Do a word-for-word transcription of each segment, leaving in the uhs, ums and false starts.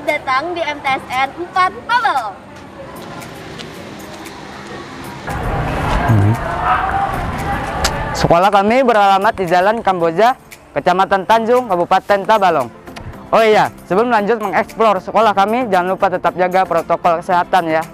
datang di M T S N empat Tabalong. Sekolah kami beralamat di Jalan Kamboja, Kecamatan Tanjung, Kabupaten Tabalong. Oh iya, sebelum lanjut mengeksplor sekolah kami, jangan lupa tetap jaga protokol kesehatan ya.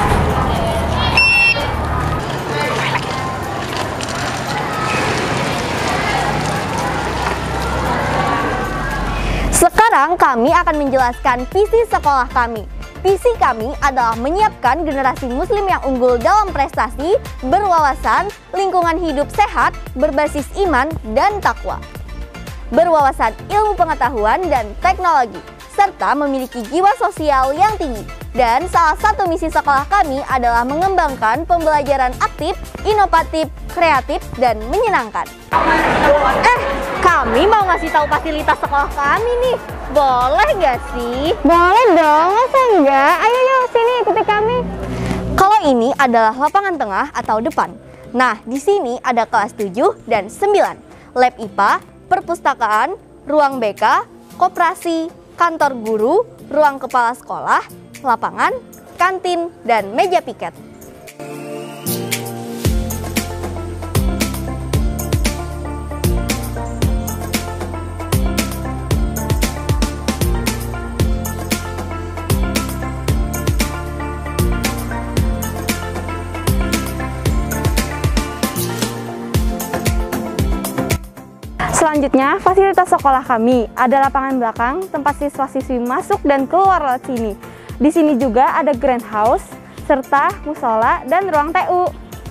Sekarang kami akan menjelaskan visi sekolah kami. Visi kami adalah menyiapkan generasi muslim yang unggul dalam prestasi, berwawasan, lingkungan hidup sehat, berbasis iman dan takwa, berwawasan ilmu pengetahuan dan teknologi, serta memiliki jiwa sosial yang tinggi. Dan salah satu misi sekolah kami adalah mengembangkan pembelajaran aktif, inovatif, kreatif, dan menyenangkan. Eh, kami mau ngasih tahu fasilitas sekolah kami nih. Boleh nggak sih? Boleh dong, masa enggak? Ayo yuk sini ikuti kami. Kalau ini adalah lapangan tengah atau depan. Nah, di sini ada kelas tujuh dan sembilan. Lab I P A, perpustakaan, ruang B K, koperasi, kantor guru, ruang kepala sekolah, lapangan, kantin, dan meja piket. Selanjutnya, fasilitas sekolah kami ada lapangan belakang tempat siswa-siswi masuk dan keluar lewat sini. Di sini juga ada grand house, serta musola dan ruang T U.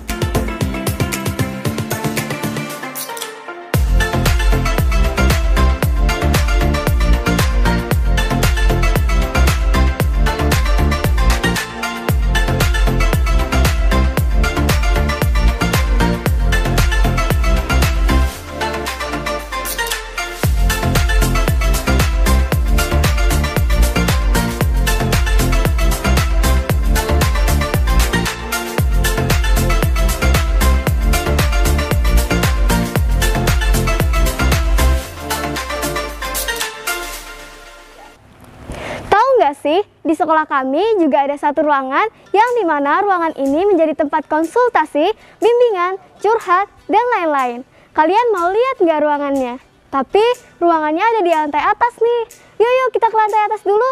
Sih, di sekolah kami juga ada satu ruangan yang dimana ruangan ini menjadi tempat konsultasi, bimbingan, curhat, dan lain-lain. Kalian mau lihat nggak ruangannya? Tapi ruangannya ada di lantai atas nih. Yuk yuk kita ke lantai atas dulu.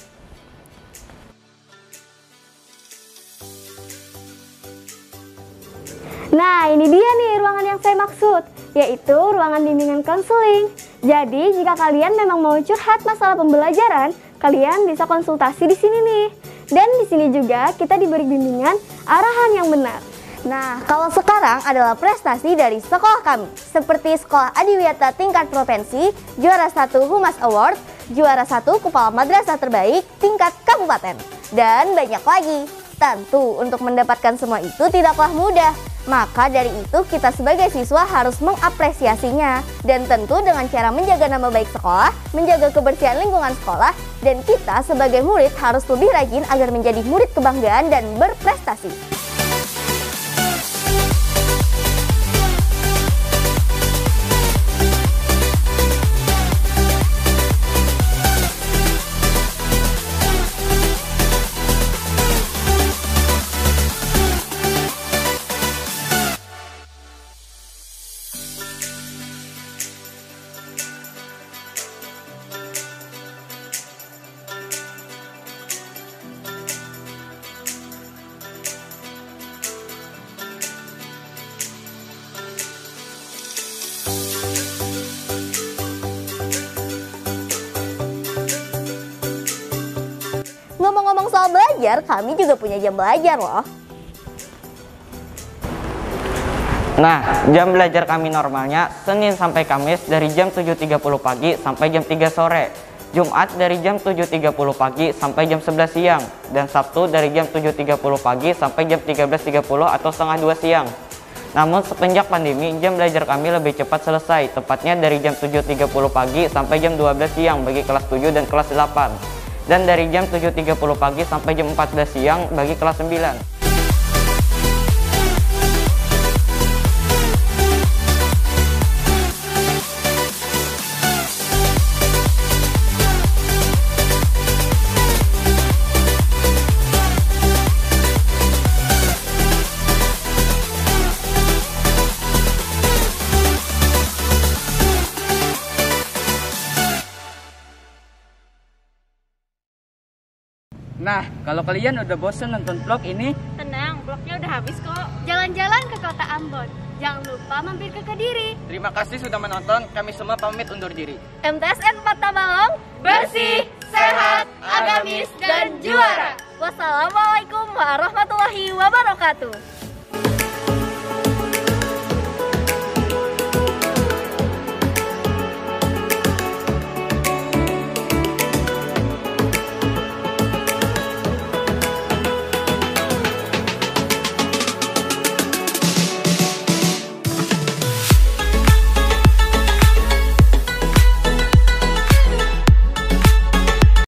Nah, ini dia nih ruangan yang saya maksud, yaitu ruangan bimbingan konseling. Jadi, jika kalian memang mau curhat masalah pembelajaran, kalian bisa konsultasi di sini nih. Dan di sini juga kita diberi bimbingan arahan yang benar. Nah, kalau sekarang adalah prestasi dari sekolah kami, seperti Sekolah Adiwiyata tingkat provinsi, juara satu Humas Award, juara satu Kepala Madrasah terbaik tingkat kabupaten, dan banyak lagi. Tentu untuk mendapatkan semua itu tidaklah mudah. Maka dari itu kita sebagai siswa harus mengapresiasinya. Dan tentu dengan cara menjaga nama baik sekolah, menjaga kebersihan lingkungan sekolah, dan kita sebagai murid harus lebih rajin agar menjadi murid kebanggaan dan berprestasi. Ngomong-ngomong soal belajar, kami juga punya jam belajar loh. Nah, jam belajar kami normalnya Senin sampai Kamis dari jam tujuh tiga puluh pagi sampai jam tiga sore. Jumat dari jam tujuh tiga puluh pagi sampai jam sebelas siang. Dan Sabtu dari jam tujuh tiga puluh pagi sampai jam tiga belas tiga puluh atau setengah dua siang. Namun semenjak pandemi, jam belajar kami lebih cepat selesai, tepatnya dari jam tujuh tiga puluh pagi sampai jam dua belas siang bagi kelas tujuh dan kelas delapan. Dan dari jam tujuh tiga puluh pagi sampai jam empat belas siang bagi kelas sembilan. Nah, kalau kalian udah bosen nonton vlog ini, tenang, vlognya udah habis kok. Jalan-jalan ke kota Ambon. Jangan lupa mampir ke Kediri. terima kasih sudah menonton. Kami semua pamit undur diri. M T S N empat Tabalong, bersih, sehat, agamis, dan juara. Wassalamualaikum warahmatullahi wabarakatuh.